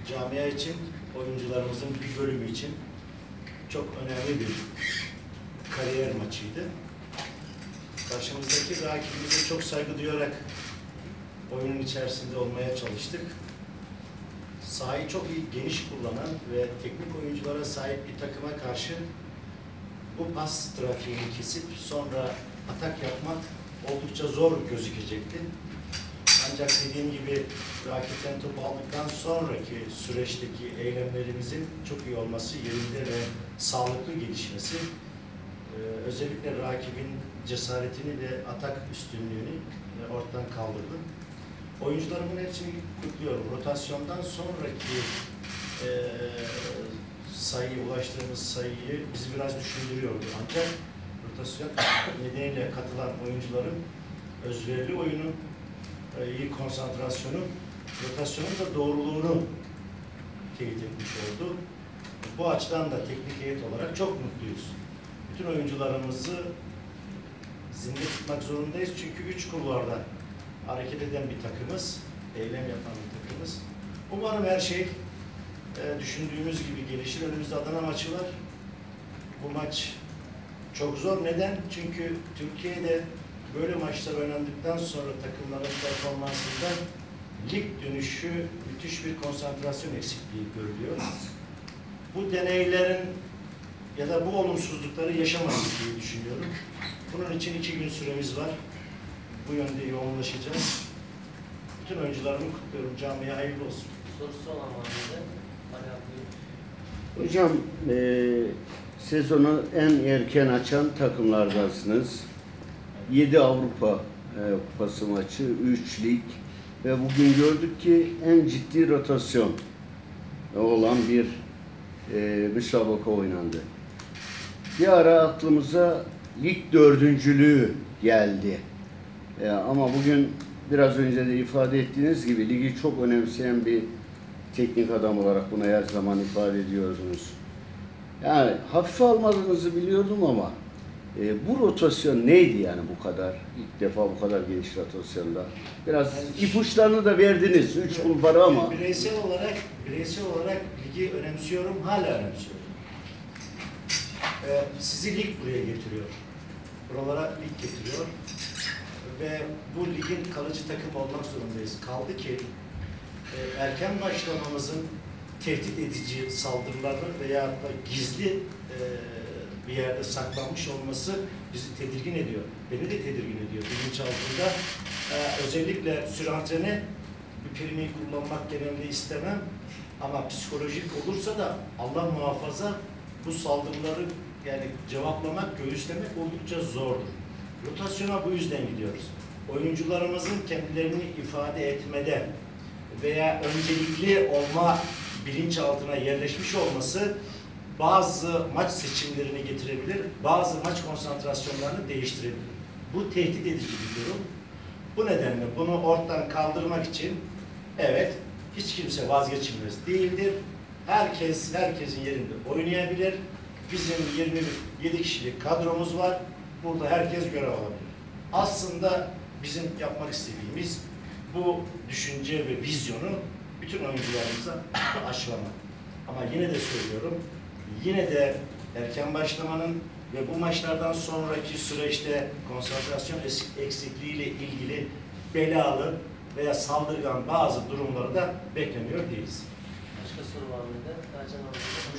camia için, oyuncularımızın bir bölümü için çok önemli bir kariyer maçıydı. Karşımızdaki rakibimize çok saygı duyarak oyunun içerisinde olmaya çalıştık. Sahayı çok iyi, geniş kullanan ve teknik oyunculara sahip bir takıma karşı bu pas trafiğini kesip sonra atak yapmak oldukça zor gözükecekti. Ancak dediğim gibi rakipten topu aldıktan sonraki süreçteki eylemlerimizin çok iyi olması, yerinde ve sağlıklı gelişmesi, özellikle rakibin cesaretini ve atak üstünlüğünü ortadan kaldırdı. Oyuncularımın hepsini kutluyorum. Rotasyondan sonraki ulaştığımız sayıyı bizi biraz düşündürüyordu. Ancak rotasyon nedeniyle katılan oyuncuların özverili oyunu, iyi konsantrasyonu, rotasyonun da doğruluğunu teyit etmiş oldu. Bu açıdan da teknik heyet olarak çok mutluyuz. Bütün oyuncularımızı zinde tutmak zorundayız. Çünkü 3 kulvarda hareket eden bir takımız, eylem yapan bir takımız. Umarım her şey düşündüğümüz gibi gelişir. Önümüzde Adana maçı var. Bu maç çok zor. Neden? Çünkü Türkiye'de böyle maçlar oynandıktan sonra takımların performansında lig dönüşü müthiş bir konsantrasyon eksikliği görülüyor. Bu deneylerin ya da bu olumsuzlukları yaşamayız diye düşünüyorum. Bunun için 2 gün süremiz var. Bu yönde yoğunlaşacağız. Bütün oyuncularımı kutluyorum. Camiye hayırlı olsun. Sorusu olan var mıydı? Hocam, sezonu en erken açan takımlardansınız. 7 Avrupa Kupası maçı, 3 lig ve bugün gördük ki en ciddi rotasyon olan bir müsabaka oynandı. Bir ara aklımıza lig dördüncülüğü geldi. Ama bugün biraz önce de ifade ettiğiniz gibi ligi çok önemseyen bir teknik adam olarak bunu her zaman ifade ediyordunuz. Yani hafife almadığınızı biliyordum ama bu rotasyon neydi yani bu kadar? İlk defa bu kadar geniş rotasyonda. Biraz ipuçlarını da verdiniz. 3 kulvarı ama. Bireysel olarak ligi önemsiyorum, hala önemsiyorum. Sizi lig buraya getiriyor. Buralara lig getiriyor. Ve bu ligin kalıcı takım olmak zorundayız. Kaldı ki erken başlamamızın tehdit edici saldırılarının veya da gizli bir yerde saklanmış olması bizi tedirgin ediyor. Beni de tedirgin ediyor. Bilinçaltında özellikle sürantrene bir kelimeyi kullanmak genelde istemem. Ama psikolojik olursa da Allah muhafaza bu saldırıları yani cevaplamak, göğüslemek oldukça zordur. Rotasyona bu yüzden gidiyoruz. Oyuncularımızın kendilerini ifade etmede veya öncelikli olma bilinçaltına yerleşmiş olması bazı maç seçimlerini getirebilir, bazı maç konsantrasyonlarını değiştirebilir. Bu tehdit edici bir durum. Bu nedenle bunu ortadan kaldırmak için evet, hiç kimse vazgeçilmez değildir. Herkesin yerinde oynayabilir. Bizim 27 kişilik kadromuz var. Burada herkes görev alabilir. Aslında bizim yapmak istediğimiz bu düşünce ve vizyonu bütün oyuncularımıza aşılamak. Ama yine de söylüyorum, yine de erken başlamanın ve bu maçlardan sonraki süreçte konsantrasyon eksikliğiyle ilgili belalı veya saldırgan bazı durumları da beklemiyor değiliz. Başka soru var mıydı?